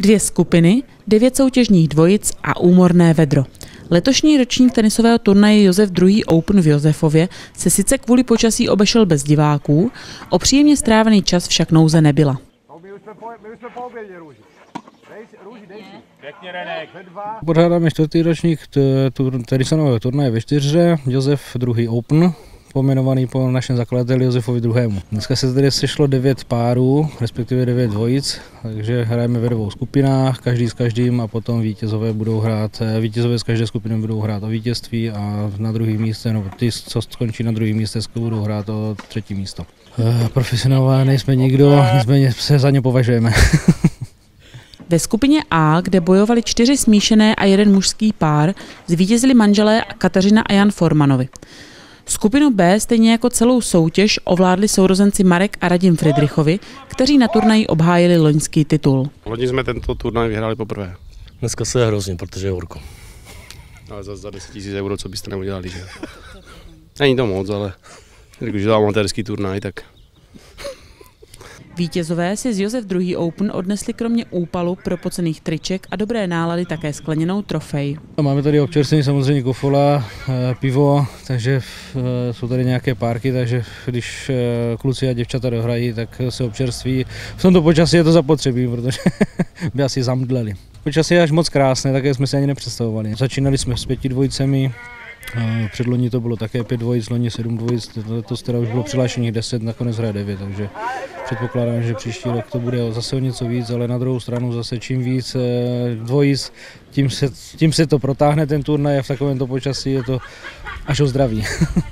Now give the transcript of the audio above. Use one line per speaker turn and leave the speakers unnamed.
2 skupiny, 9 soutěžních dvojic a úmorné vedro. Letošní ročník tenisového turnaje Josef II. Open v Josefově se sice kvůli počasí obešel bez diváků, o příjemně strávený čas však nouze nebyla.
Pořádáme 4. ročník tenisového turnaje ve Štýrře, Josef II. Open, pojmenovaný po našem zakladateli Josefovi II. Dneska se tady sešlo 9 párů, respektive 9 dvojic, takže hrajeme ve 2 skupinách, každý s každým a potom vítězové z každé skupiny budou hrát o vítězství a na druhém místě, no ty, co skončí na druhém místě, budou hrát o 3. místo. Profesionálové nejsme nikdo, nicméně se za ně považujeme.
Ve skupině A, kde bojovali 4 smíšené a 1 mužský pár, zvítězili manželé Kateřina a Jan Formanovi. Skupinu B, stejně jako celou soutěž, ovládli sourozenci Marek a Radim Fridrichovi, kteří na turnaji obhájili loňský titul.
Loni jsme tento turnaj vyhráli poprvé.
Dneska se je hrozně, protože je horko.
Ale za 10 000 euro, co byste neudělali, že? Není to moc, ale když je amatérský turnaj, tak...
Vítězové si z Josef II. Open odnesli kromě úpalu, propocených triček a dobré nálady také skleněnou trofej.
Máme tady občerstvení samozřejmě kofola, pivo, takže jsou tady nějaké párky, takže když kluci a děvčata dohrají, tak se občerství. V tomto počasí je to zapotřebí, protože by asi zamdleli. Počasí je až moc krásné, také jsme si ani nepředstavovali. Začínali jsme s 5 dvojicemi. Předloni to bylo také 5 dvojic, loni 7 dvojic, letos teda už bylo přihlášených 10, nakonec hraje 9, takže předpokládám, že příští rok to bude zase o něco víc, ale na druhou stranu zase čím víc dvojic, tím se to protáhne ten turnaj a v takovémto počasí je to až o zdraví.